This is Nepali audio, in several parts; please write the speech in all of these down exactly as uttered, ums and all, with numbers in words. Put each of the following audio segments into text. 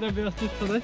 व्यवस्थित छँदै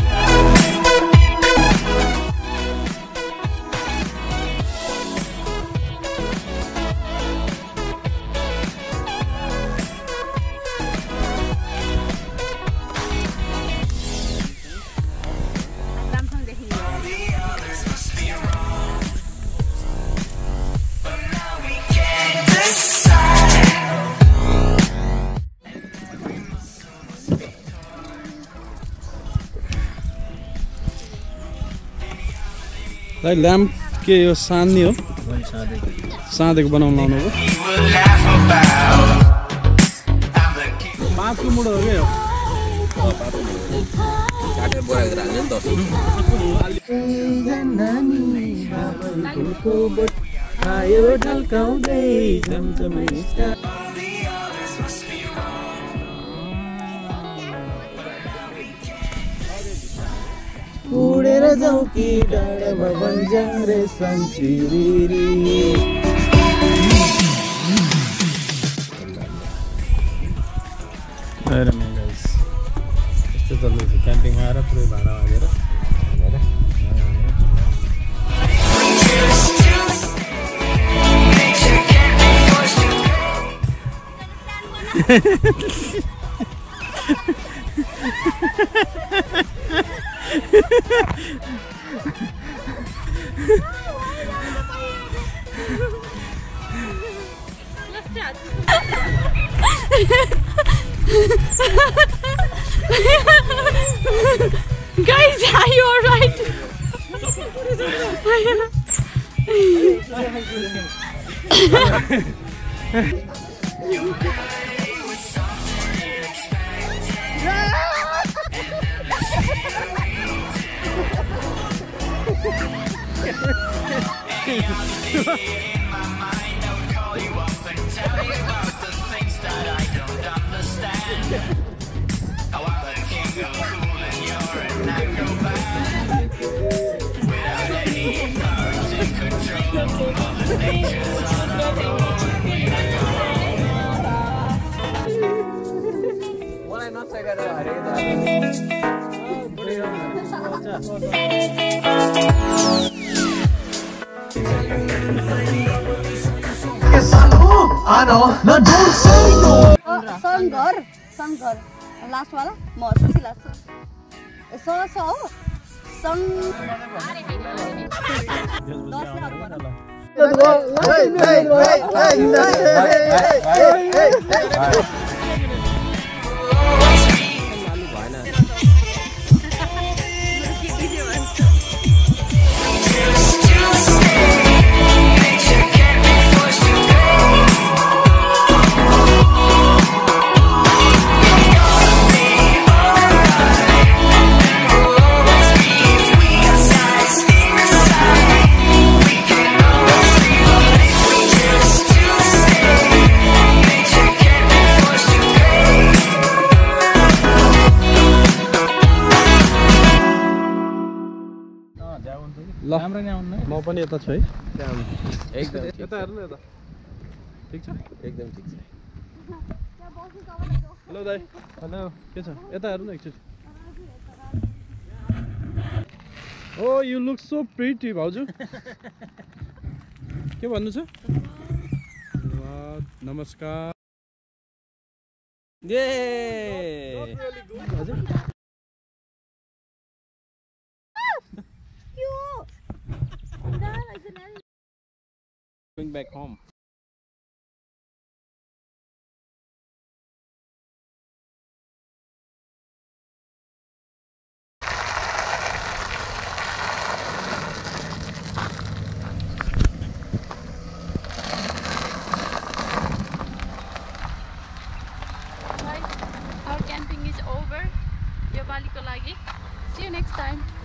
लाइक ल्याम्प के यो सान्ने हो साँधेको बनाउन लाउनु हो पाँचको मुडो हो क्या यो उडेर जाऊ कि डाँडामा बन्जङ रे सन्चिरी यस्तो चल्दैछ क्याम्पिङ आएर पुरै भाडा मागेर Guys, are you alright? Sanggar, sanggar. Last वाला, मौत की last. सौ सौ. Sang. ल म पनि यता छु है एकदम यता हेर्नु यता ठीक छ एकदम ठीक छ हेलो दाइ हेलो के छ यता हेर्नु एकचोटि oh you look so pretty भाउजू के भन्नु छ नमस्कार ए हजुर Going back home. Right, our camping is over. Yo bali ko lagi. See you next time.